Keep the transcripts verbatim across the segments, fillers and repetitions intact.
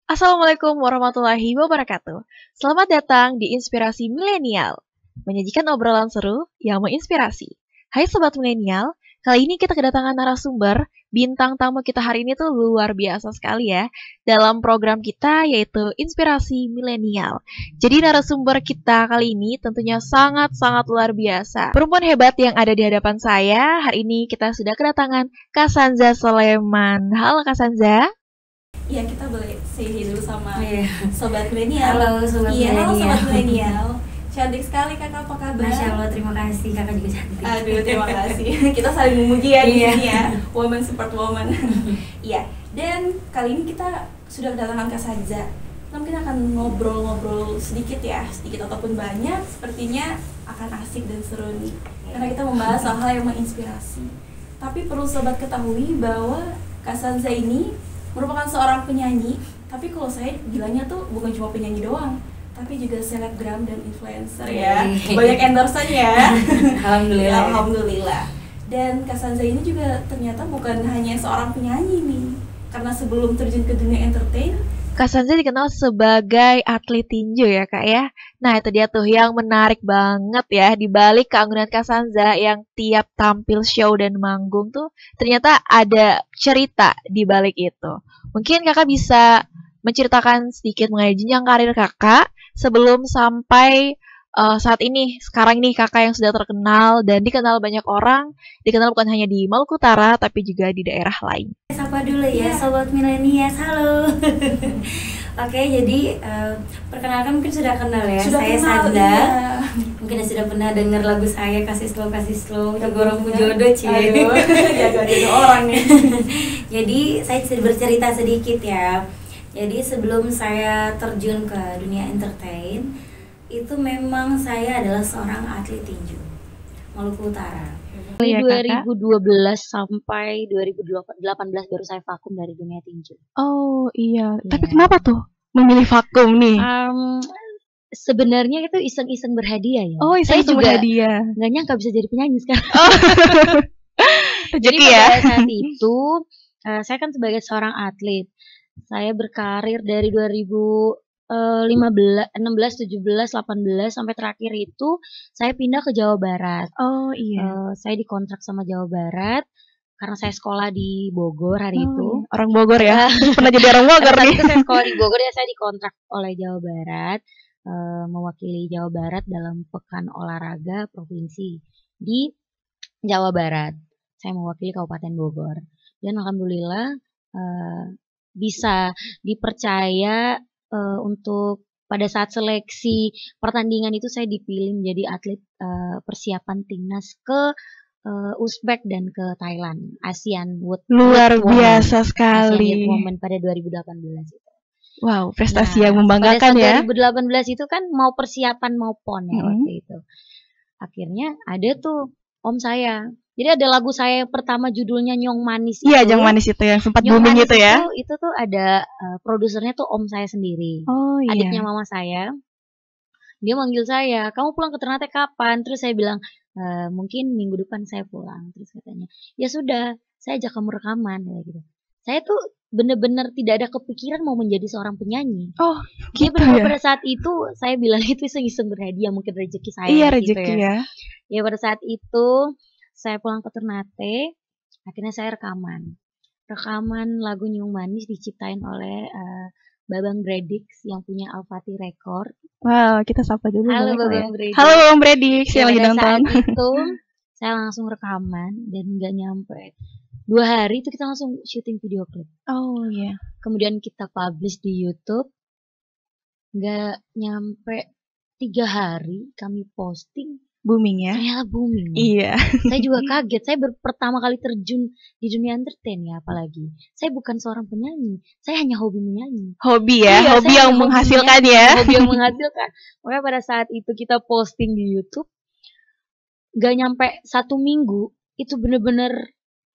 Assalamualaikum warahmatullahi wabarakatuh. Selamat datang di Inspirasi Milenial, menyajikan obrolan seru yang menginspirasi. Hai Sobat Milenial, kali ini kita kedatangan narasumber, bintang tamu kita hari ini tuh luar biasa sekali ya, dalam program kita yaitu Inspirasi Milenial. Jadi narasumber kita kali ini tentunya sangat-sangat luar biasa. Perempuan hebat yang ada di hadapan saya, hari ini kita sudah kedatangan Kak Sanza Soleman. Halo Kak Sanza. Iya, kita boleh say hi dulu sama Iya. Sobat Milenial. Halo Sobat Iya, halo Milenial. Sobat Milenial. Cantik sekali Kakak, apa kabar? Masya Allah, terima kasih. Kakak juga cantik. Aduh, terima kasih. Kita saling memuji ya di Iya. sini ya. Woman support woman. Iya, dan kali ini kita sudah kedatangan Kak Sanza. Kita mungkin akan ngobrol-ngobrol sedikit ya, sedikit ataupun banyak. Sepertinya akan asik dan seru nih. Karena kita membahas hal-hal yang menginspirasi. Tapi perlu Sobat ketahui bahwa Kak Sanza ini merupakan seorang penyanyi, tapi kalau saya bilangnya tuh bukan cuma penyanyi doang, tapi juga selebgram dan influencer ya. Banyak endorsean ya. Alhamdulillah. Alhamdulillah. Dan Kak Sanza ini juga ternyata bukan hanya seorang penyanyi nih. Karena sebelum terjun ke dunia entertain, Kak Sanza dikenal sebagai atlet tinju ya Kak ya. Nah itu dia tuh yang menarik banget ya. Di balik keanggunan Kak Sanza yang tiap tampil show dan manggung tuh ternyata ada cerita di balik itu. Mungkin Kakak bisa menceritakan sedikit mengenai jenjang karir Kakak sebelum sampai uh, saat ini. Sekarang ini Kakak yang sudah terkenal dan dikenal banyak orang. Dikenal bukan hanya di Maluku Utara tapi juga di daerah lain. Sapa dulu ya, Iya. Sobat Milenial. Halo. Oke, jadi uh, perkenalkan mungkin sudah kenal ya. sudah saya kenal, Sanda. iya. Mungkin sudah pernah dengar lagu saya Kasih Slow Kasih Slow, Jogorong Iya. Pujodo cie. Aduh, jaga-jaga orang nih. Jadi saya sedikit bercerita sedikit ya. Jadi sebelum saya terjun ke dunia entertain, itu memang saya adalah seorang atlet tinju Maluku Utara. Iya, Dari Kakak. dua ribu dua belas sampai dua ribu delapan belas baru saya vakum dari dunia tinju. Oh iya, tapi Iya. kenapa tuh memilih vakum nih? Um, sebenarnya itu iseng-iseng berhadiah ya. Oh, saya iseng juga berhadiah. nggak nyangka bisa jadi penyanyi sekarang. Oh, Jadi rezeki pada ya. saat itu eh, saya kan sebagai seorang atlet, saya berkarir dari dua ribu lima belas, enam belas, tujuh belas, delapan belas sampai terakhir itu saya pindah ke Jawa Barat. Oh iya. Eh, saya dikontrak sama Jawa Barat karena saya sekolah di Bogor hari Oh, itu. iya. Orang Bogor ya. Pernah jadi orang Bogor Pada saat nih. itu saya sekolah di Bogor ya, saya dikontrak oleh Jawa Barat, eh, mewakili Jawa Barat dalam pekan olahraga provinsi di Jawa Barat. Saya mewakili Kabupaten Bogor dan alhamdulillah eh, bisa dipercaya eh, untuk pada saat seleksi pertandingan itu saya dipilih menjadi atlet eh, persiapan timnas ke eh, Uzbek dan ke Thailand ASEAN Youth Luar Youth Women. biasa ASEAN sekali. Youth Women pada dua ribu delapan belas itu. Wow, prestasi Nah, yang membanggakan pada saat ya. dua ribu delapan belas itu kan mau persiapan mau pon ya Mm-mm. waktu itu. Akhirnya ada tuh om saya. Jadi ada lagu saya yang pertama judulnya Nyong Manis Iya, itu. Jong Manis itu yang sempat Nyong booming Manis itu ya. Itu, itu tuh ada eh, produsernya tuh om saya sendiri. Oh iya. Adiknya mama saya. Dia manggil saya, "Kamu pulang ke Ternate kapan?" Terus saya bilang, "E, mungkin minggu depan saya pulang." Terus katanya, "Ya sudah, saya ajak kamu rekaman," kayak gitu. Saya tuh bener-bener tidak ada kepikiran mau menjadi seorang penyanyi. Oh, Dia gitu benar ya. pada saat itu saya bilang itu iseng-iseng berhadiah, mungkin rezeki saya Iya, gitu rezeki ya. ya. Ya pada saat itu saya pulang ke Ternate, akhirnya saya rekaman. Rekaman lagu Nyong Manis diciptain oleh eh, Babang Bredix yang punya Alfati Record. Wow, kita sapa dulu Halo boleh kali ya. Babang Bredix. Halo Bang Bredix Ya, yang lagi pada nonton. saat itu saya langsung rekaman dan nggak nyampe dua hari itu kita langsung syuting video klip. Oh iya. Kemudian kita publish di YouTube. Nggak nyampe tiga hari kami posting, Booming ya. ternyata booming. Iya. Saya juga kaget. Saya ber- pertama kali terjun di dunia entertain ya, apalagi. Saya bukan seorang penyanyi. Saya hanya hobi menyanyi. Hobi ya, Iya, hobi saya yang hanya menghasilkan menyanyi, ya. Hobi yang menghasilkan. Makanya pada saat itu kita posting di YouTube, gak nyampe satu minggu, itu bener-bener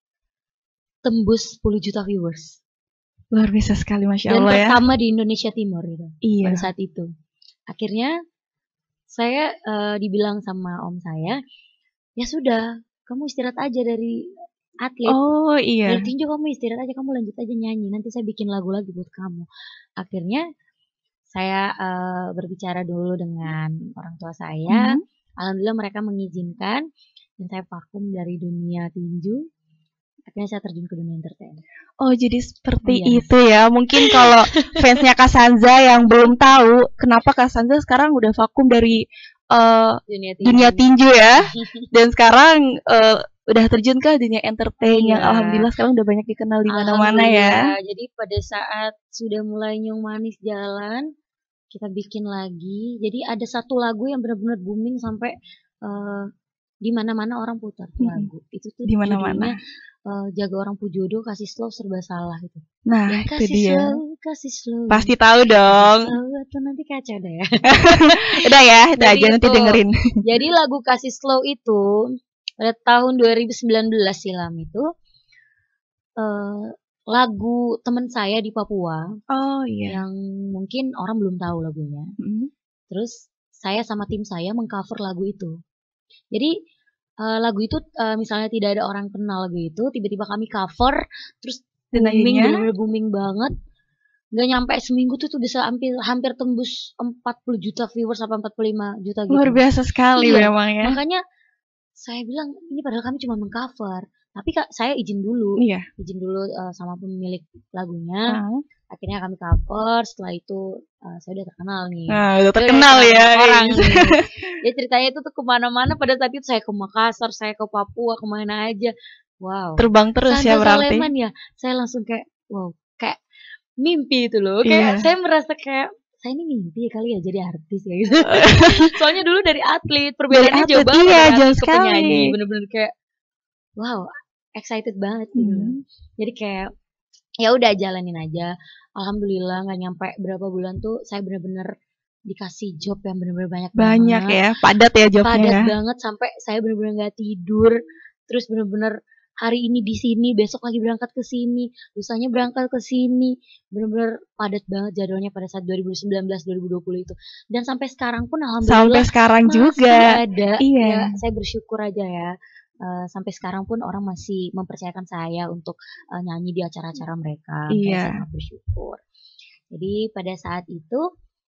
tembus sepuluh juta viewers. Luar biasa sekali, Masya Dan Allah ya. pertama di Indonesia Timur gitu. Iya. Pada saat itu. Akhirnya saya eh, dibilang sama om saya, "Ya sudah, kamu istirahat aja dari atlet. Oh iya. Dari tinju kamu istirahat aja, kamu lanjut aja nyanyi. Nanti saya bikin lagu lagi buat kamu. Akhirnya saya uh, berbicara dulu dengan orang tua saya. Mhm. Alhamdulillah mereka mengizinkan dan saya vakum dari dunia tinju. Akhirnya saya terjun ke dunia entertain. Oh jadi seperti Iya. itu ya. Mungkin kalau fansnya Kak Sanza yang belum tahu kenapa Kak Sanza sekarang udah vakum dari uh, Dunia tinju. dunia tinju ya. Dan sekarang uh, udah terjun ke dunia entertain yang Iya. alhamdulillah sekarang udah banyak dikenal di mana-mana ya. Alhamdulillah. Jadi pada saat sudah mulai Nyung Manis jalan, kita bikin lagi. Jadi ada satu lagu yang benar-benar booming sampai uh, di mana-mana orang putar tuh Mm-mm. lagu. Itu tuh Di mana-mana. judulnya uh, Jaga Orang Pujodo, Kasih Slow Serba Salah itu. Nah, Yang itu kasih dia. slow, kasih slow. Pasti tahu dong. Slow atau nanti kacau deh ya. Udah ya, udah Jadi aja nanti itu. dengerin. Jadi lagu Kasih Slow itu pada tahun dua ribu sembilan belas silam itu uh, lagu teman saya di Papua Oh iya. yang mungkin orang belum tahu lagunya. Mm. Terus saya sama tim saya mengcover lagu itu. Jadi uh, lagu itu uh, misalnya tidak ada orang kenal lagu itu, tiba-tiba kami cover, terus Dan booming, akhirnya bener-bener booming banget. Gak nyampe seminggu tuh tuh bisa hampir hampir tembus empat puluh juta viewers sampai empat puluh lima juta gitu. luar biasa sekali Iya. memang ya. Makanya saya bilang ini padahal kami cuma mengcover, tapi kak saya izin dulu, Iya. izin dulu uh, sama pemilik lagunya. Ah. Akhirnya kami cover, setelah itu uh, saya udah terkenal nih. Nah, udah Saya terkenal udah ya. terkenal orang nih. Ya ceritanya itu tuh kemana-mana pada saat itu saya ke Makassar, saya ke Papua, kemana aja. Wow. Terbang terus ya Sanza berarti. Saleman ya, saya langsung kayak wow, kayak mimpi itu loh. Iya. Kayak saya merasa kayak saya ini mimpi kali ya jadi artis ya gitu. Soalnya dulu dari atlet, perbedaannya Dari jauh atlet, banget iya, dari jauh atlet ke sekali. penyanyi. Bener-bener kayak wow, excited banget gitu. Hmm. Jadi kayak ya udah jalanin aja. Alhamdulillah nggak nyampe berapa bulan tuh saya bener-bener dikasih job yang bener-bener banyak, Banyak banget. ya, padat ya jobnya Padat ya. banget sampai saya bener-bener nggak tidur. Terus bener-bener hari ini di sini, besok lagi berangkat ke sini, lusanya berangkat ke sini. Bener-bener padat banget jadwalnya pada saat dua ribu sembilan belas dua ribu dua puluh itu. Dan sampai sekarang pun Sampai alhamdulillah sekarang masih juga. ada. Iya. Ya, saya bersyukur aja ya. Uh, sampai sekarang pun orang masih mempercayakan saya untuk uh, nyanyi di acara-acara mereka. Kayak Iya. saya sangat bersyukur. Jadi pada saat itu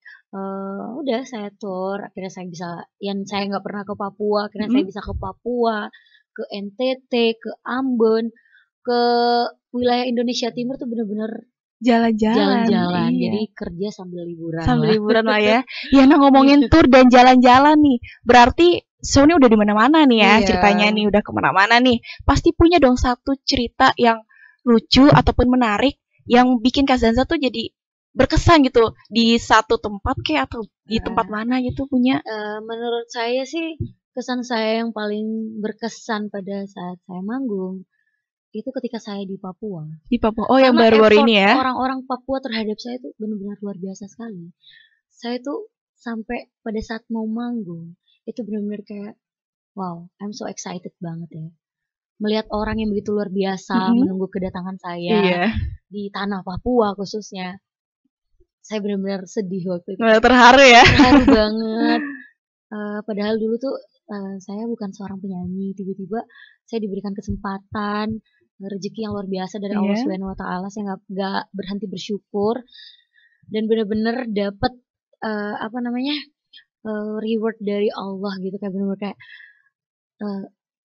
uh, udah saya tour, akhirnya saya bisa, yang saya nggak pernah ke Papua, akhirnya saya Mm. bisa ke Papua, ke N T T, ke Ambon, ke wilayah Indonesia Timur tuh bener-bener Jalan-jalan. jalan-jalan. Iya. Jadi kerja sambil liburan Sambil lah. liburan lah ya. Ya, nah ngomongin tour dan jalan-jalan nih. Berarti Sony udah di mana-mana nih ya, Iya. ceritanya nih udah kemana-mana nih. Pasti punya dong satu cerita yang lucu ataupun menarik yang bikin Kak Zanza tuh jadi berkesan gitu di satu tempat kayak atau di tempat mana gitu punya. Uh, menurut saya sih kesan saya yang paling berkesan pada saat saya manggung itu ketika saya di Papua. Di Papua. Oh, yang Karena baru-baru effort ini ya. orang-orang Papua terhadap saya itu benar-benar luar biasa sekali. Saya tuh sampai pada saat mau manggung itu benar-benar kayak wow, I'm so excited banget ya. Melihat orang yang begitu luar biasa Mm-hmm. menunggu kedatangan saya Iya. di tanah Papua khususnya. Saya benar-benar sedih waktu itu. Benar terharu ya. Terharu banget. Uh, padahal dulu tuh uh, saya bukan seorang penyanyi, tiba-tiba saya diberikan kesempatan, rezeki yang luar biasa dari Allah Iya. Subhanahu Wa Taala. Saya nggak nggak berhenti bersyukur dan benar-benar dapat uh, apa namanya uh, reward dari Allah gitu, kayak benar-benar kayak uh,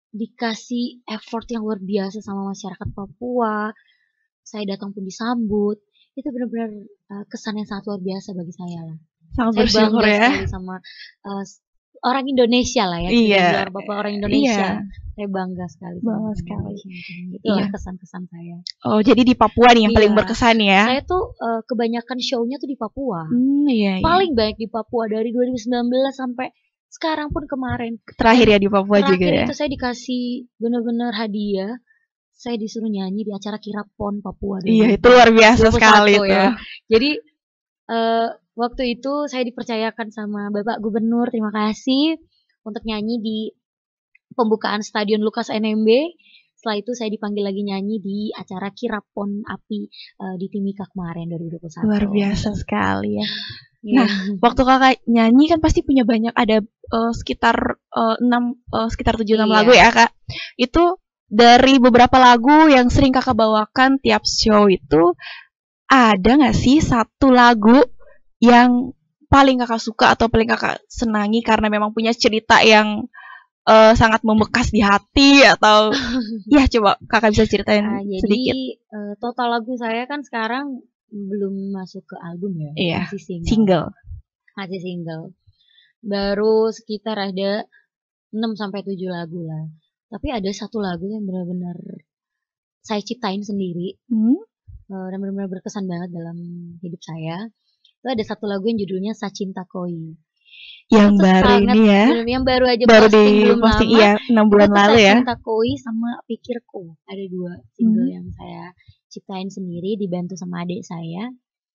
dikasih effort yang luar biasa sama masyarakat Papua. Saya datang pun disambut. Itu benar-benar uh, kesan yang sangat luar biasa bagi saya lah. Sangat Saya bersyukur bangga ya. sekali sama uh, orang Indonesia lah ya. Iya. Luar bapak orang Indonesia. Iya. Saya bangga sekali. sama Bangga orang sekali. Indonesia. Itulah Iya. kesan-kesan saya. Oh, jadi di Papua nih yang Iya. paling berkesan ya. Saya tuh uh, kebanyakan show-nya tuh di Papua. Hmm, iya, iya. Paling banyak di Papua dari dua ribu sembilan belas sampai sekarang pun kemarin. Terakhir ya di Papua Terakhir juga ya. itu saya dikasih benar-benar hadiah. Saya disuruh nyanyi di acara Kirap Pon Papua. Iya, itu luar biasa dua ribu dua puluh satu sekali tuh. ya. Jadi uh, waktu itu saya dipercayakan sama Bapak Gubernur, terima kasih, untuk nyanyi di pembukaan Stadion Lukas N M B. Setelah itu saya dipanggil lagi nyanyi di acara Kirap Pon Api uh, di Timika kemarin dua ribu dua puluh satu. Luar biasa sekali ya. Iya. Nah, waktu kakak nyanyi kan pasti punya banyak, ada uh, sekitar uh, enam uh, sekitar tujuh enam Iya. lagu ya kak. Itu dari beberapa lagu yang sering kakak bawakan tiap show itu, ada nggak sih satu lagu yang paling kakak suka atau paling kakak senangi karena memang punya cerita yang uh, sangat membekas di hati atau ya coba kakak bisa ceritain Nah, jadi sedikit. eh, total lagu saya kan sekarang belum masuk ke album ya, Iya, masih single. Single. Masih single. Baru sekitar ada enam sampai tujuh lagu lah. Tapi ada satu lagu yang benar-benar saya ciptain sendiri. Hmm? eh, dan benar-benar berkesan banget dalam hidup saya. Itu ada satu lagu yang judulnya Sacinta Koi. Yang Itu baru sangat- ini ya. belum- yang baru aja Baru posting di belum posting lama. iya enam bulan Itu lalu ya. Sacinta Koi sama Pikirku. Ada dua single Hmm. yang saya ciptain sendiri dibantu sama adik saya.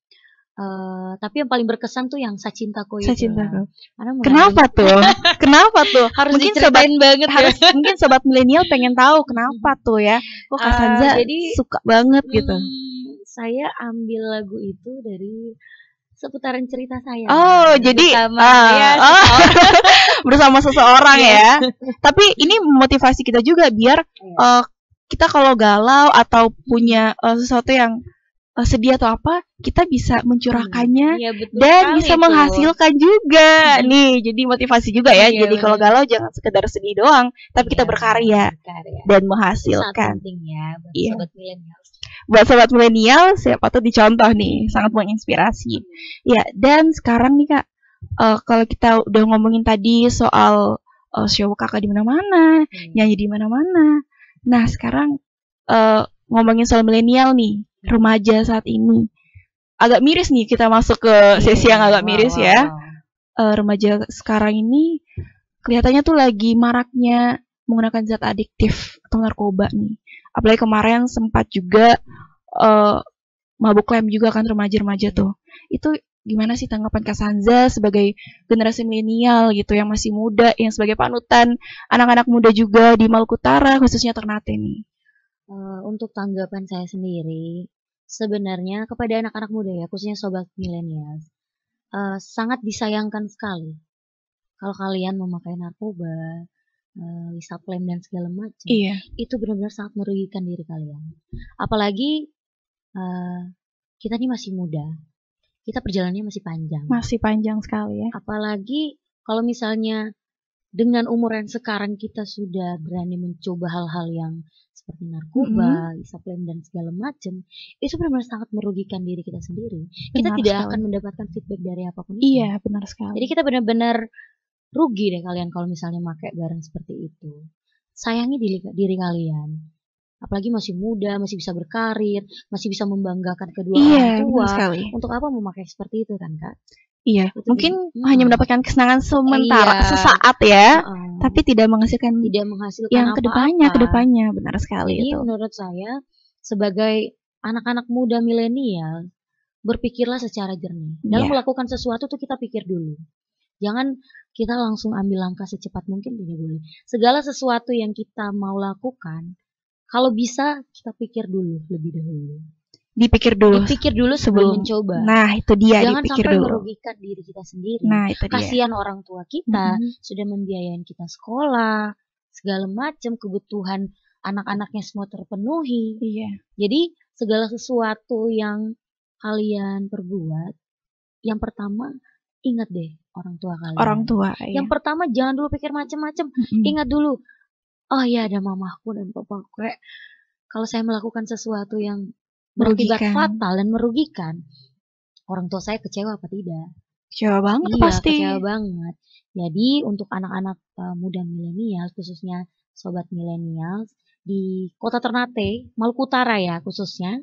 Eh, tapi yang paling berkesan tuh yang Sacinta Koi itu Sacinta lah. Koi. Karena Kenapa tuh? Kenapa tuh? harus Mungkin sobat diceritain banget harus ya. mungkin sobat milenial pengen tahu kenapa tuh ya. Kok Kak Ah, Sanza jadi- suka banget gitu. Hmm, saya ambil lagu itu dari seputaran cerita saya. Oh, jadi bersama ah, ya, oh, seseorang. bersama seseorang Iya. ya. Tapi ini motivasi kita juga biar Iya. eh, kita kalau galau atau punya eh, sesuatu yang eh, sedih atau apa, kita bisa mencurahkannya Iya, betul dan sekali bisa itu. menghasilkan juga. Nih, jadi motivasi juga ya. Iya, Jadi benar. kalau galau jangan sekedar sedih doang, tapi kita Iya, berkarya berkarya. dan Itu sangat menghasilkan. penting ya buat Iya. sobat milenial. Buat sobat milenial, siapa tuh dicontoh nih, sangat menginspirasi. Ya, dan sekarang nih Kak, eh, kalau kita udah ngomongin tadi soal eh, show kakak di mana-mana, Hmm. nyanyi di mana-mana. Nah, sekarang eh, ngomongin soal milenial nih, remaja saat ini. Agak miris nih kita masuk ke sesi yang agak Wow, miris wow, ya. wow. Eh, remaja sekarang ini kelihatannya tuh lagi maraknya menggunakan zat adiktif atau narkoba nih. Apalagi kemarin sempat juga eh, mabuk lem juga kan remaja-remaja tuh. Itu gimana sih tanggapan Kak Sanza sebagai generasi milenial gitu yang masih muda, yang sebagai panutan anak-anak muda juga di Maluku Utara khususnya Ternate nih. Eh, untuk tanggapan saya sendiri, sebenarnya kepada anak-anak muda ya, khususnya sobat milenial, eh, sangat disayangkan sekali kalau kalian memakai narkoba, eh, isap lem dan segala macam. Iya. Itu benar-benar sangat merugikan diri kalian. Apalagi eh, kita ini masih muda, kita perjalanannya masih panjang. Masih panjang sekali ya. Apalagi kalau misalnya dengan umur yang sekarang kita sudah berani mencoba hal-hal yang seperti narkoba, isap lem dan segala macam, itu benar-benar sangat merugikan diri kita sendiri. Kita Benar tidak sekali. akan mendapatkan feedback dari apapun itu. Iya, benar sekali. Jadi kita benar-benar rugi deh kalian kalau misalnya pakai barang seperti itu. Sayangi diri, diri kalian. Apalagi masih muda, masih bisa berkarir, masih bisa membanggakan kedua Iya, orang tua. benar sekali. Untuk apa memakai seperti itu kan, Kak? Iya, Itu mungkin jadi- hanya Hmm. mendapatkan kesenangan sementara, Iya. sesaat ya, Heeh. tapi tidak menghasilkan tidak menghasilkan yang apa-apa. kedepannya, kedepannya benar sekali Jadi itu. menurut saya sebagai anak-anak muda milenial, berpikirlah secara jernih. Dalam Iya. melakukan sesuatu tuh kita pikir dulu. Jangan kita langsung ambil langkah secepat mungkin, tidak boleh. Segala sesuatu yang kita mau lakukan, kalau bisa kita pikir dulu lebih dahulu. Dipikir dulu. Dipikir dulu sebelum- sebelum mencoba. Nah, itu dia Jangan dipikir sampai dulu. merugikan diri kita sendiri. Nah, itu dia. Kasihan orang tua kita Mhm. sudah membiayain kita sekolah, segala macam kebutuhan anak-anaknya semua terpenuhi. Iya. Jadi segala sesuatu yang kalian perbuat, yang pertama ingat deh orang tua kalian. Orang tua. Iya. Yang pertama jangan dulu pikir macam-macam. Mm-mm. Ingat dulu, oh ya ada mamaku dan papaku. Kayak kalau saya melakukan sesuatu yang berakibat Merugikan. fatal dan merugikan, orang tua saya kecewa apa tidak? Kecewa banget Iya, pasti. kecewa banget. Jadi untuk anak-anak uh, muda milenial, khususnya sobat milenial di Kota Ternate, Maluku Utara ya khususnya,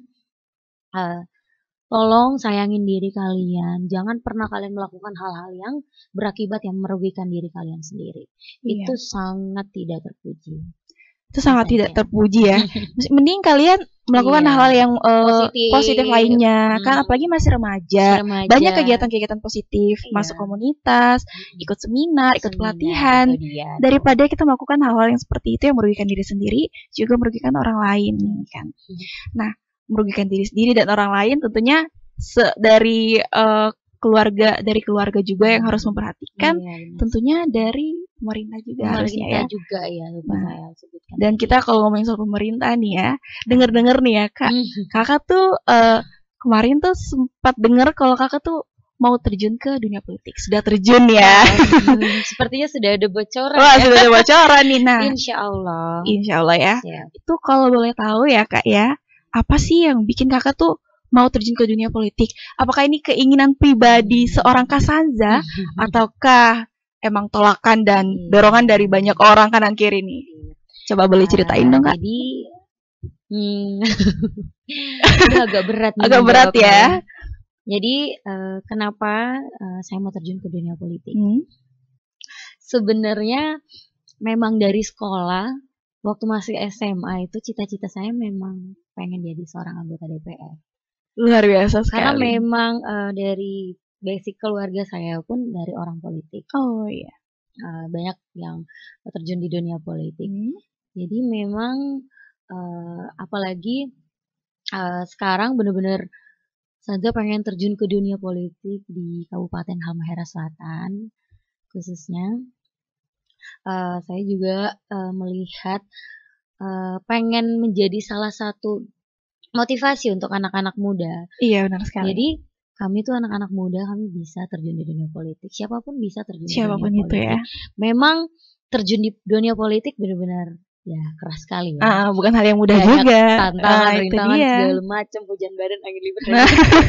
uh, tolong sayangin diri kalian. Jangan pernah kalian melakukan hal-hal yang berakibat yang merugikan diri kalian sendiri. Iya. Itu sangat tidak terpuji. Itu sangat Iya. tidak terpuji ya. Mending kalian melakukan Iya. hal-hal yang eh, Positif. positif lainnya, kan Hmm. apalagi masih remaja. Remaja. Banyak kegiatan-kegiatan positif, Iya. masuk komunitas, Hmm. ikut seminar, ikut Seminar, pelatihan. itu dia. Daripada kita melakukan hal-hal yang seperti itu yang merugikan diri sendiri, juga merugikan orang lain nih kan. Hmm. Nah, merugikan diri sendiri dan orang lain tentunya se- dari eh, keluarga dari keluarga juga yang harus memperhatikan. Iya, benar. Tentunya dari pemerintah juga harusnya Pemerintah ya. juga ya, lupa Nah, saya sebutkan. Dan kita kalau ngomongin soal pemerintah nih ya, denger-denger nih ya kak, kakak tuh uh, kemarin tuh sempat denger kalau kakak tuh mau terjun ke dunia politik. Sudah terjun ya? Hmm, sepertinya sudah ada bocoran. Wah, ya. sudah ada bocoran nih. Nah, Insya Allah. insya Allah ya. Siap. Itu kalau boleh tahu ya kak ya, apa sih yang bikin kakak tuh mau terjun ke dunia politik? Apakah ini keinginan pribadi seorang Cassandra ataukah emang tolakan dan dorongan dari banyak orang kanan kiri nih? Coba boleh ceritain Uh, dong kak. Jadi, hmm, ini agak berat nih Agak berat menjawabnya. ya. Jadi uh, kenapa uh, saya mau terjun ke dunia politik? Hmm. Sebenarnya memang dari sekolah, waktu masih S M A itu cita-cita saya memang pengen jadi seorang anggota D P R. Luar biasa sekali. Karena memang uh, dari basic keluarga saya pun dari orang politik. Oh iya. Uh, banyak yang terjun di dunia politik. Hmm. Jadi memang uh, apalagi uh, sekarang benar-benar Sanza pengen terjun ke dunia politik di Kabupaten Halmahera Selatan khususnya. Uh, saya juga uh, melihat uh, pengen menjadi salah satu motivasi untuk anak-anak muda. Iya benar sekali. Jadi kami tuh anak-anak muda, kami bisa terjun di dunia politik. Siapapun bisa terjun Siapapun di dunia itu politik. ya. Memang terjun di dunia politik benar-benar ya keras sekali ya. Ah, bukan hal yang mudah Banyak juga. tantangan, Ah, itu rintangan dia. segala macam, hujan badan, angin libur. Nah.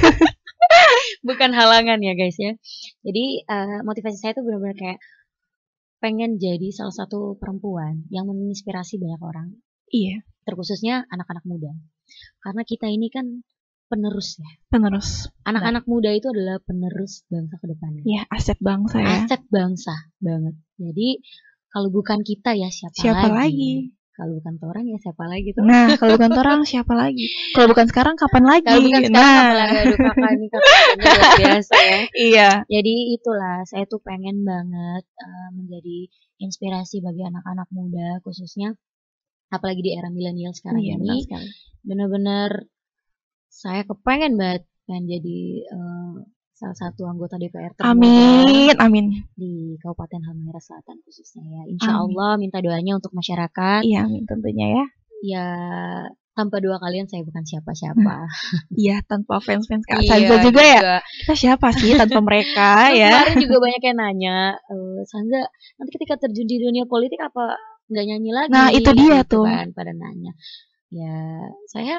Bukan halangan ya guys ya. Jadi uh, motivasi saya tuh benar-benar kayak pengen jadi salah satu perempuan yang menginspirasi banyak orang. Iya. Terkhususnya anak-anak muda. Karena kita ini kan penerus ya. Penerus. Anak-anak muda itu adalah penerus bangsa ke depannya. Iya, aset bangsa ya. Aset bangsa banget. Jadi kalau bukan kita ya siapa, Siapa lagi? lagi? Kalau bukan orang ya siapa lagi tuh? Nah, kalau bukan orang siapa lagi? Kalau bukan sekarang kapan lagi? Kalau bukan sekarang Nah. apa lagi? Aduh kakak ini kakaknya luar biasa ya. Iya. Jadi itulah saya tuh pengen banget uh, menjadi inspirasi bagi anak-anak muda khususnya apalagi di era milenial sekarang Iya, benar ini. sekali. Benar-benar saya kepengen banget pengen jadi uh, salah satu anggota D P R termuda Amin, amin. di Kabupaten Halmahera Selatan khususnya ya. Insya Amin. Allah minta doanya untuk masyarakat. Iya, amin tentunya ya. Ya tanpa doa kalian saya bukan siapa-siapa. Iya, tanpa fans-fans Kak Iya, Sanza juga ya. juga. Kita siapa sih tanpa mereka Terus ya? kemarin juga banyak yang nanya, e, Sanza nanti ketika terjun di dunia politik apa nggak nyanyi lagi? Nah, itu dia gitu tuh. Kan, pada nanya. Ya saya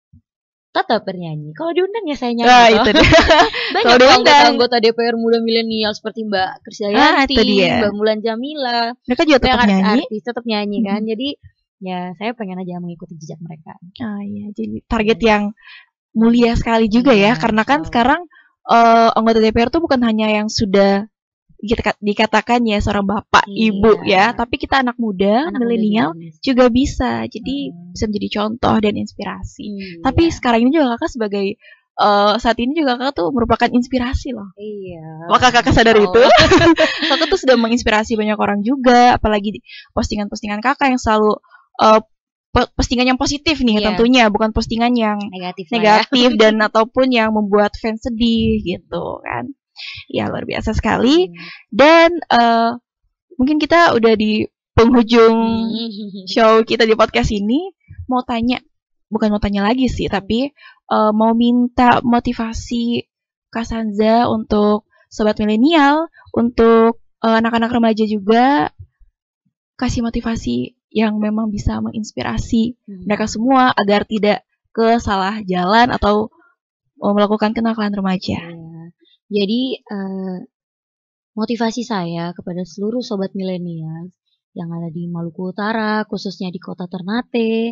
tetap bernyanyi. Kalau diundang ya saya nyanyi. Nah, toh. itu dia. Banyak Kalau kok diundang. anggota-anggota D P R muda milenial seperti Mbak Ah, Krisdayanti, itu dia. Mbak Mulan Jamila, Mereka juga tetap banyak nyanyi. artis tetap nyanyi kan. Mhm. Jadi ya saya pengen aja mengikuti jejak mereka. Ah iya, jadi target yang mulia sekali juga ya, Iya, karena kan betul. sekarang eh, anggota D P R tuh bukan hanya yang sudah dikata- dikatakan ya seorang bapak, Iya. ibu ya, tapi kita anak muda, Anak muda milenial juga bisa. juga bisa, jadi Hmm. bisa menjadi contoh dan inspirasi. Iya. Tapi sekarang ini juga kakak sebagai eh, saat ini juga kakak tuh merupakan inspirasi loh. Iya. Apakah kakak sadar Insya itu? Allah. Kakak tuh sudah menginspirasi banyak orang juga, apalagi di postingan-postingan kakak yang selalu eh, po- postingan yang positif nih Iya. tentunya, bukan postingan yang Negatif, lah ya. negatif dan ataupun yang membuat fans sedih gitu kan. Ya luar biasa sekali. Dan eh, mungkin kita udah di penghujung Hmm. show kita di podcast ini. Mau tanya, bukan mau tanya lagi sih, tapi eh, mau minta motivasi Kak Sanza untuk sobat milenial, untuk eh, anak-anak remaja juga, kasih motivasi yang memang bisa menginspirasi Hmm. mereka semua agar tidak ke salah jalan atau eh, melakukan kenakalan remaja. Iya. Jadi eh, motivasi saya kepada seluruh sobat milenial yang ada di Maluku Utara, khususnya di kota Ternate,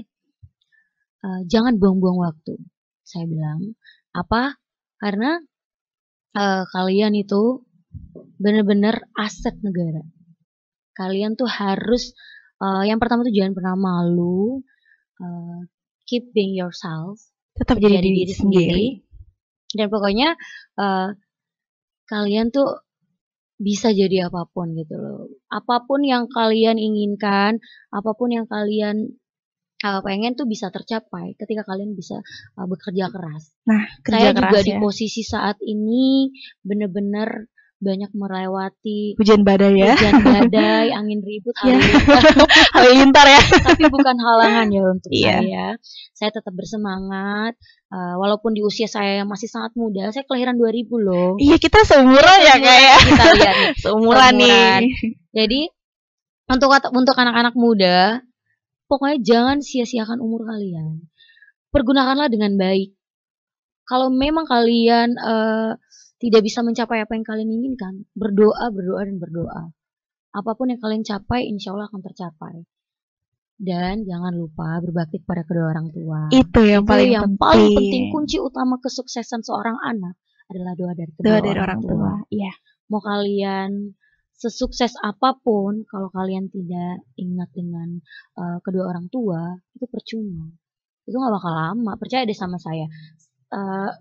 eh, jangan buang-buang waktu. Saya bilang apa? Karena eh, kalian itu benar-benar aset negara. Kalian tuh harus eh, yang pertama tuh jangan pernah malu, eh, keep being yourself, Tetap jadi jadi diri sendiri. dan pokoknya eh, kalian tuh bisa jadi apapun gitu loh. Apapun yang kalian inginkan, apapun yang kalian uh, pengen tuh bisa tercapai ketika kalian bisa uh, bekerja keras. Nah, Saya kerja juga keras di ya. posisi saat ini bener-bener banyak melewati Hujan badai ya. hujan badai, angin ribut, Ya. halilintar. Halilintar ya. Tapi bukan halangan ya untuk Iya. saya. Saya tetap bersemangat. Uh, walaupun di usia saya yang masih sangat muda, saya kelahiran dua ribu loh. Iya, kita seumuran ya Seumuran kayak. kita lihat nih. Seumuran nih. Seumuran. Jadi untuk untuk anak-anak muda, pokoknya jangan sia-siakan umur kalian. Pergunakanlah dengan baik. Kalau memang kalian uh, tidak bisa mencapai apa yang kalian inginkan, berdoa, berdoa, dan berdoa. Apapun yang kalian capai, insya Allah akan tercapai. Dan jangan lupa berbakti kepada kedua orang tua. Itu yang Itu paling yang penting. paling penting. Kunci utama kesuksesan seorang anak adalah doa dari kedua Doa dari orang tua. Iya. Mau kalian sesukses apapun, kalau kalian tidak ingat dengan uh, kedua orang tua, itu percuma. Itu gak bakal lama. Percaya deh sama saya. Uh,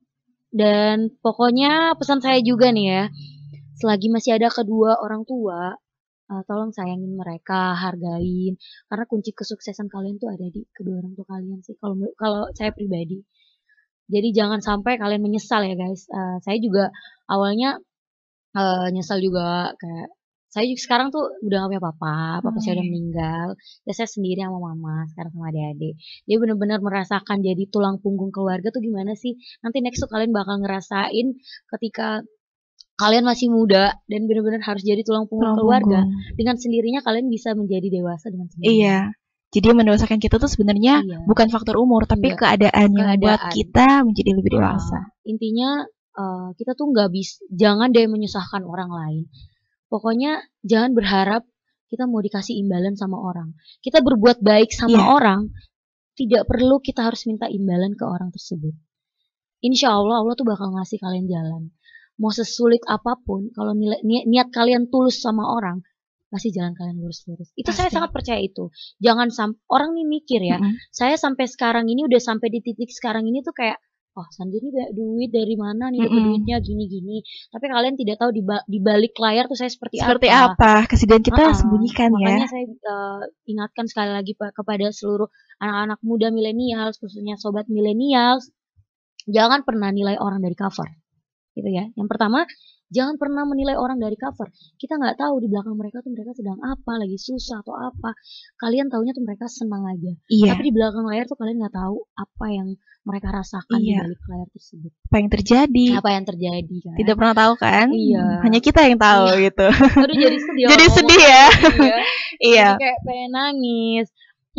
dan pokoknya pesan saya juga nih ya, selagi masih ada kedua orang tua, uh, tolong sayangin mereka, hargain, karena kunci kesuksesan kalian tuh ada di kedua orang tua kalian sih. Kalau kalau saya pribadi, jadi jangan sampai kalian menyesal ya guys. Uh, saya juga awalnya uh, nyesal juga, kayak saya juga sekarang tuh udah gak punya papa, papa Hmm. saya udah meninggal, ya saya sendiri sama mama, sekarang sama adik-adik. Dia benar-benar merasakan jadi tulang punggung keluarga tuh gimana sih. Nanti next tuh kalian bakal ngerasain ketika kalian masih muda dan benar-benar harus jadi tulang punggung Tulang keluarga. punggung. Dengan sendirinya kalian bisa menjadi dewasa dengan sendirinya. Iya. Jadi yang mendewasakan kita tuh sebenarnya Iya. bukan faktor umur, tapi Enggak. keadaan yang membuat Keadaan. kita menjadi lebih Uh, dewasa. intinya uh, kita tuh nggak bisa, jangan deh menyusahkan orang lain. Pokoknya jangan berharap kita mau dikasih imbalan sama orang. Kita berbuat baik sama Iya. orang, tidak perlu kita harus minta imbalan ke orang tersebut. Insya Allah Allah tuh bakal ngasih kalian jalan. Mau sesulit apapun, kalau nilai, niat, niat kalian tulus sama orang, pasti jalan kalian lurus-lurus. Itu saya Pasti. sangat percaya itu. Jangan sampai orang nih mikir ya, Mm-mm. saya sampai sekarang ini udah sampai di titik sekarang ini tuh kayak, oh Sandi ini dapat duit dari mana nih, dapat Mm-mm. duitnya gini-gini. Tapi kalian tidak tahu di, ba- di balik layar tuh saya seperti, Seperti apa. apa kesedihan kita Uh-uh. sembunyikan ya. Makanya saya uh, ingatkan sekali lagi Pak kepada seluruh anak-anak muda milenial, khususnya sobat milenial, jangan pernah nilai orang dari cover, gitu ya. Yang pertama, jangan pernah menilai orang dari cover. Kita nggak tahu di belakang mereka tuh mereka sedang apa, lagi susah atau apa. Kalian taunya tuh mereka senang aja. Iya. Tapi di belakang layar tuh kalian nggak tahu apa yang mereka rasakan di Iya. balik layar tersebut. Apa yang terjadi? Apa yang terjadi kan? Tidak pernah tahu kan? Iya. Hanya kita yang tahu gitu. Aduh jadi sedih. Jadi ngomong sedih ya. Iya. Iya. Jadi kayak pengen nangis.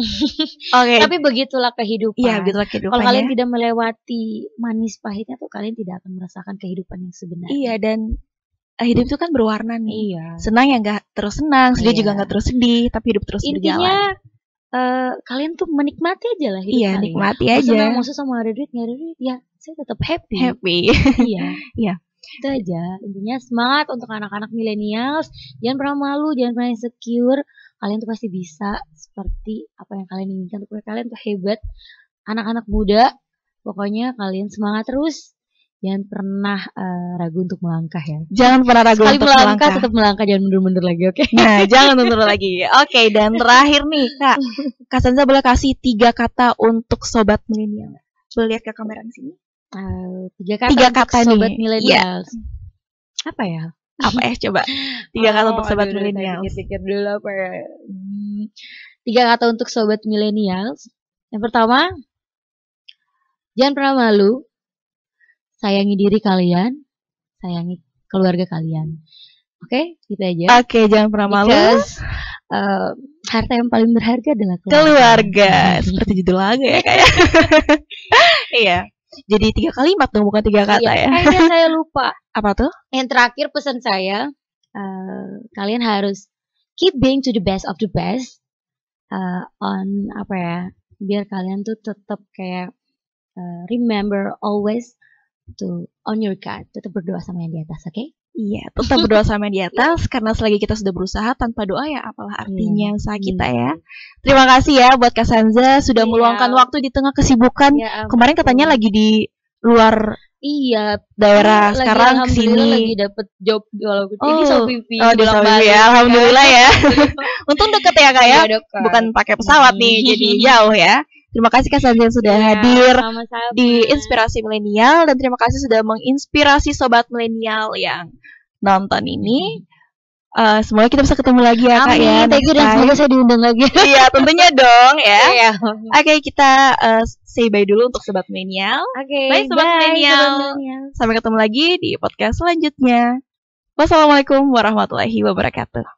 Oke. Tapi begitulah kehidupan. Iya, begitulah Kalau kehidupannya. kalian tidak melewati manis pahitnya tuh kalian tidak akan merasakan kehidupan yang sebenarnya. Iya, dan eh, hidup itu kan berwarna nih. Iya. Senang ya nggak terus senang, sedih Iya. juga nggak terus sedih, tapi hidup terus berjalan. Intinya eh, kalian tuh menikmati aja lah hidup Iya, kalian. nikmati Mau aja. senang, mau susah, mau ada duit, nggak ada duit, ya saya tetap happy. Happy. Iya. Iya. Itu aja. Intinya semangat untuk anak-anak milenials. Jangan pernah malu, jangan pernah insecure. Kalian tuh pasti bisa seperti apa yang kalian inginkan. Pokoknya kalian tuh hebat. Anak-anak muda, pokoknya kalian semangat terus. Jangan pernah eh, ragu untuk melangkah ya. Jangan pernah ragu Sekali untuk melangkah, melangkah. tetap melangkah, jangan mundur-mundur lagi, oke? Nah, jangan mundur lagi. Oke, dan terakhir nih, Kak. Kak Sanza boleh kasih tiga kata untuk sobat milenial. Boleh lihat ke kamera di sini? Eh, tiga kata Tiga untuk kata sobat nih. milenials. Apa ya? Apa ya coba? Tiga kata Oh, untuk sobat aduh, saya milenial. pikir-pikir dulu apa ya. Hmm, tiga kata untuk sobat milenials. Yang pertama, jangan pernah malu. Sayangi diri kalian, sayangi keluarga kalian. Oke, gitu aja. Oke, jangan pernah malu. Because uh, harta yang paling berharga adalah keluarga. Keluarga. Seperti judul lagu ya, kayak. Iya. Jadi tiga kalimat dong, bukan tiga kata Iya, ya. kayaknya saya lupa. Apa tuh? Yang terakhir pesan saya, uh, kalian harus keep being to the best of the best. Uh, on apa ya, biar kalian tuh tetap kayak uh, remember always to on your God, tetap berdoa sama yang di atas, oke? Okay? Iya, tetap berdoa sama yang di atas, karena selagi kita sudah berusaha, tanpa doa ya apalah artinya Iya. usaha kita ya. Terima kasih ya buat Kak Sanza sudah Iya. meluangkan waktu di tengah kesibukan. Ya ampun. Kemarin katanya lagi di luar Iya, daerah, lagi, sekarang alhamdulillah kesini. lagi dapet job walaupun ini Oh, Shopee oh di Shopee ya, alhamdulillah ya. Untung deket ya Kak ya, bukan pakai pesawat nih, jadi jauh ya. Terima kasih Kak Sanza sudah ya, hadir sama-sama. di Inspirasi Milenial, dan terima kasih sudah menginspirasi sobat milenial yang nonton ini. Uh, semoga kita bisa ketemu lagi ya Kak ya. Amin, thank you dan semoga saya diundang lagi. Iya, tentunya dong ya. Iya. Oke, kita uh, say bye dulu untuk Sobat Milenial. Oke, bye Sobat Milenial. Sampai ketemu lagi di podcast selanjutnya. Wassalamualaikum warahmatullahi wabarakatuh.